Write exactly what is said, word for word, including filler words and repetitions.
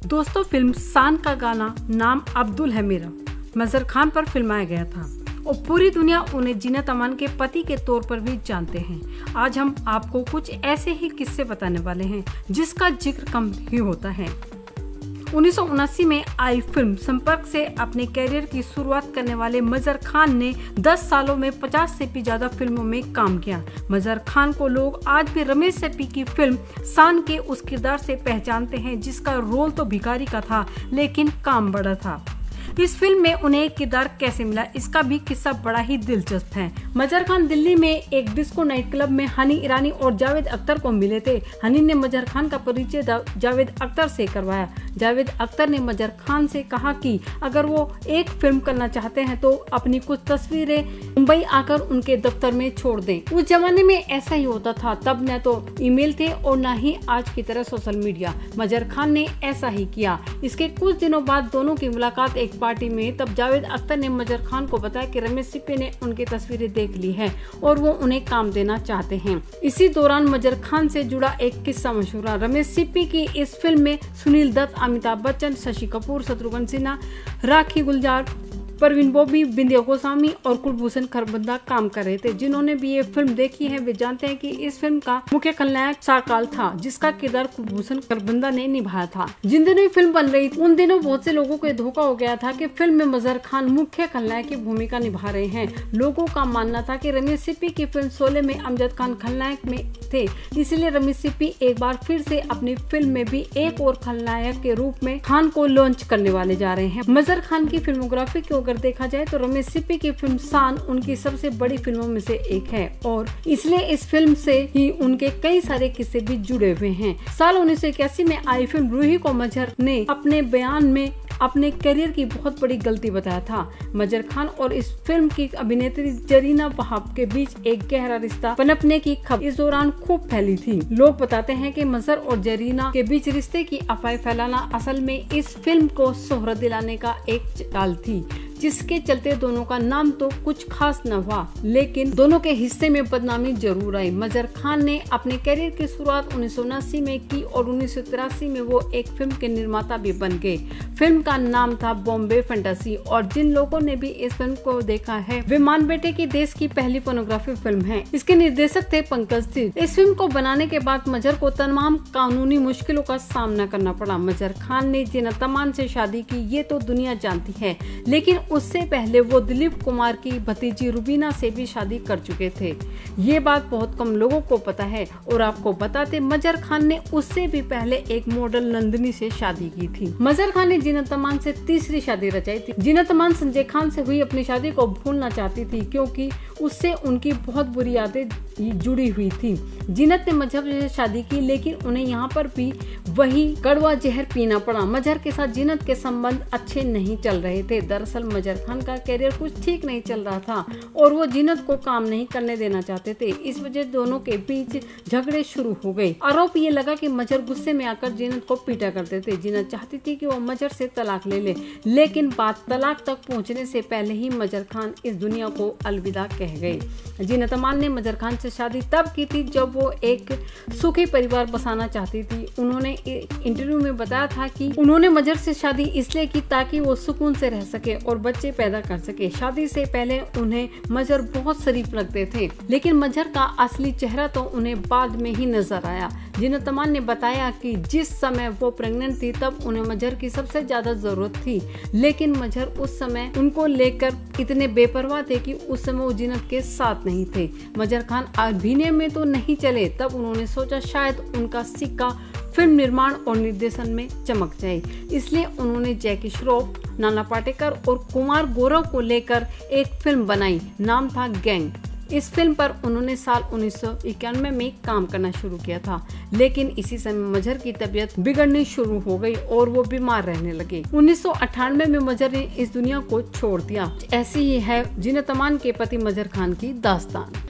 दोस्तों, फिल्म शान का गाना नाम अब्दुल है मेरा मजहर खान पर फिल्माया गया था और पूरी दुनिया उन्हें जीनत अमान के पति के तौर पर भी जानते हैं। आज हम आपको कुछ ऐसे ही किस्से बताने वाले हैं जिसका जिक्र कम ही होता है। उन्नीस सौ उनासी में आई फिल्म संपर्क से अपने कैरियर की शुरुआत करने वाले मजहर खान ने दस सालों में पचास से भी ज्यादा फिल्मों में काम किया। मजहर खान को लोग आज भी रमेश सिप्पी की फिल्म शान के उस किरदार से पहचानते हैं जिसका रोल तो भिखारी का था लेकिन काम बड़ा था। इस फिल्म में उन्हें एक किरदार कैसे मिला, इसका भी किस्सा बड़ा ही दिलचस्प है। मजहर खान दिल्ली में एक डिस्को नाइट क्लब में हनी ईरानी और जावेद अख्तर को मिले थे। हनी ने मजहर खान का परिचय जावेद अख्तर से करवाया। जावेद अख्तर ने मजहर खान से कहा कि अगर वो एक फिल्म करना चाहते हैं तो अपनी कुछ तस्वीरें मुंबई आकर उनके दफ्तर में छोड़ दें। उस जमाने में ऐसा ही होता था, तब न तो ईमेल थे और न ही आज की तरह सोशल मीडिया। मजहर खान ने ऐसा ही किया। इसके कुछ दिनों बाद दोनों की मुलाकात एक पार्टी में, तब जावेद अख्तर ने मजहर खान को बताया कि रमेश सिप्पी ने उनकी तस्वीरें देख ली है और वो उन्हें काम देना चाहते हैं। इसी दौरान मजहर खान से जुड़ा एक किस्सा मशहूर है। रमेश सिप्पी की इस फिल्म में सुनील दत्त, अमिताभ बच्चन, शशि कपूर, शत्रुघ्न सिन्हा, राखी गुलजार, परवीन बॉबी, बिंदिया गोस्वामी और कुलभूषण खरबंदा काम कर रहे थे। जिन्होंने भी ये फिल्म देखी है वे जानते हैं कि इस फिल्म का मुख्य खलनायक साकाल था जिसका किरदार कुलभूषण खरबंदा ने निभाया था। जिन दिनों फिल्म बन रही थी उन दिनों बहुत से लोगों को धोखा हो गया था कि फिल्म में मजहर खान मुख्य खलनायक की भूमिका निभा रहे हैं। लोगों का मानना था कि रमेश सिप्पी की फिल्म शोले में अमजद खान खलनायक में थे, इसलिए रमेश सिप्पी एक बार फिर से अपनी फिल्म में भी एक और खलनायक के रूप में खान को लॉन्च करने वाले जा रहे हैं। मजहर खान की फिल्मोग्राफी को अगर देखा जाए तो रमेश सिप्पी की फिल्म शान उनकी सबसे बड़ी फिल्मों में से एक है और इसलिए इस फिल्म से ही उनके कई सारे किस्से भी जुड़े हुए हैं। साल उन्नीस सौ इक्यासी में आई फिल्म रूही को मजहर ने अपने बयान में अपने करियर की बहुत बड़ी गलती बताया था। मजहर खान और इस फिल्म की अभिनेत्री जरीना वहाब के बीच एक गहरा रिश्ता पनपने की खबर इस दौरान खूब फैली थी। लोग बताते हैं कि मजहर और जरीना के बीच रिश्ते की अफवाह फैलाना असल में इस फिल्म को शोहरत दिलाने का एक चाल थी, जिसके चलते दोनों का नाम तो कुछ खास न हुआ लेकिन दोनों के हिस्से में बदनामी जरूर आई। मजहर खान ने अपने करियर की शुरुआत उन्नीस सौ उनासी में की और उन्नीस सौ तिरासी में वो एक फिल्म के निर्माता भी बन गए। फिल्म का नाम था बॉम्बे फैंटेसी और जिन लोगों ने भी इस फिल्म को देखा है वे मान बैठे कि देश की पहली पोर्नोग्राफी फिल्म है। इसके निर्देशक थे पंकज तीर। इस फिल्म को बनाने के बाद मजहर को तमाम कानूनी मुश्किलों का सामना करना पड़ा। मजहर खान ने जीनत अमान से शादी की, ये तो दुनिया जानती है, लेकिन उससे पहले वो दिलीप कुमार की भतीजी रुबीना से भी शादी कर चुके थे। ये बात बहुत कम लोगों को पता है और आपको बताते मजहर खान ने उससे भी पहले एक मॉडल नंदिनी से शादी की थी। मजहर खान ने जीनत अमान से तीसरी शादी रचाई थी। जीनत अमान संजय खान से हुई अपनी शादी को भूलना चाहती थी क्योंकि उससे उनकी बहुत बुरी यादें जुड़ी हुई थी। जीनत ने मजहर से शादी की लेकिन उन्हें यहाँ पर भी वही कड़वा जहर पीना पड़ा। मजहर के साथ जीनत के संबंध अच्छे नहीं चल रहे थे। दरअसल मजहर खान का करियर कुछ ठीक नहीं चल रहा था और वो जीनत को काम नहीं करने देना चाहते थे। इस वजह दोनों के बीच झगड़े शुरू हो गए। आरोप ये लगा कि मजहर गुस्से में आकर जीनत को पीटा करते थे। जीनत चाहती थी कि वो मजहर से तलाक ले ले, लेकिन बात तलाक तक पहुंचने से पहले ही मजहर खान इस दुनिया को अलविदा कह गए। जीनत अमान ने मजहर खान से शादी तब की थी जब वो एक सुखी परिवार बसाना चाहती थी। उन्होंने इंटरव्यू में बताया था कि उन्होंने मजहर से शादी इसलिए की ताकि वो सुकून से रह सके और बच्चे पैदा कर सके। शादी से पहले उन्हें मजहर बहुत शरीफ लगते थे लेकिन मजहर का असली चेहरा तो उन्हें बाद में ही नजर आया। जीनत अमान ने बताया कि जिस समय वो प्रेग्नेंट थी तब उन्हें मजहर की सबसे ज्यादा जरूरत थी, लेकिन मजहर उस समय उनको लेकर इतने बेपरवाह थे कि उस समय वो जीनत के साथ नहीं थे। मजहर खान अभिनय में तो नहीं चले, तब उन्होंने सोचा शायद उनका सिक्का फिल्म निर्माण और निर्देशन में चमक जाए, इसलिए उन्होंने जैकी श्रॉफ, नाना पाटेकर और कुमार गौरव को लेकर एक फिल्म बनाई। नाम था गैंग। इस फिल्म पर उन्होंने साल उन्नीस सौ इक्यानवे में काम करना शुरू किया था, लेकिन इसी समय मजहर की तबीयत बिगड़नी शुरू हो गई और वो बीमार रहने लगे। उन्नीस सौ अट्ठानवे में मजहर ने इस दुनिया को छोड़ दिया। ऐसी ही है जीनत अमान के पति मजहर खान की दास्तान।